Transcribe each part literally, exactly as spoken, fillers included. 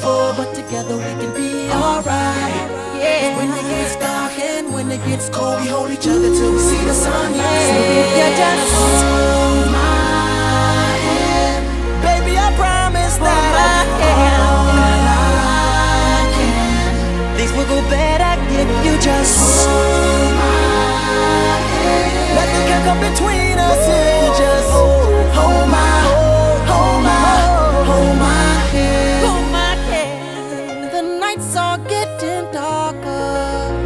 before, but together we can be alright. Yeah. When it gets dark and when it gets cold, we hold each other till we see the sunlight. So if you just hold my hand, baby, I promise that I'll do all I can. Things will go better if you just hold my hand. Nothing can come between us if you just hold, hold my, hold my, hold my hand. Hold my hand. The nights are getting darker,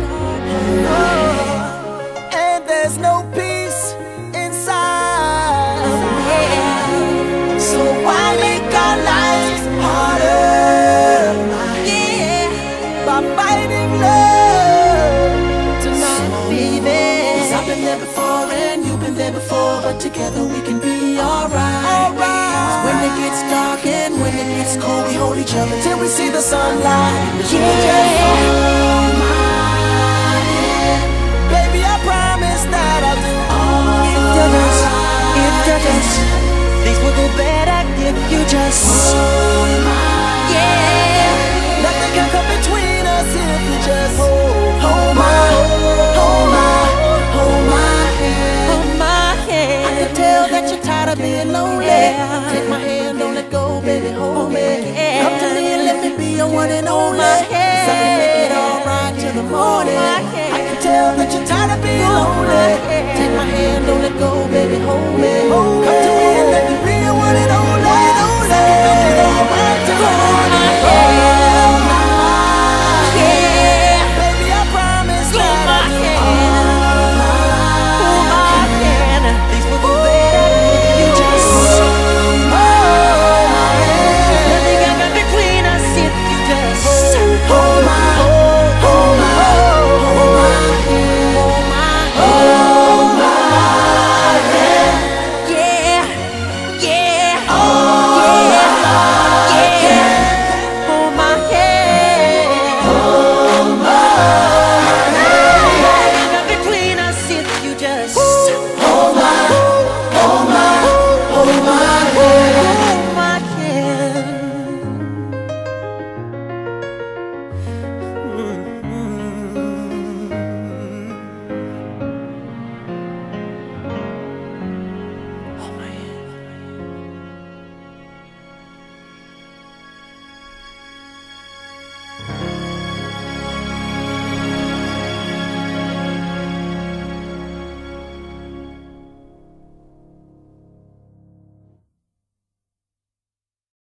oh, and there's no peace inside. Oh, yeah. So why make our lives harder? Yeah, by fighting love tonight, baby. 'Cause I've been there before and you've been there before, but together we can be alright. Alright. When it gets dark and when it gets cold, we hold each other till we see the sunlight. Yeah. Hold my hand, baby, I promise that I'll do all if you just, if you just, things will go better if you just hold my yeah. Nothing can come between us if you just hold, hold my, hold my, hold my hand, hold my hand. I can tell that you're tired of being lonely. Yeah. Take my hand, don't let go, baby, hold me. Yeah. Come to me and let me be your one and only. Cause I can make it alright till the morning. I can tell that you're tired of being lonely. Take my hand, don't let go, baby, hold me. Come to me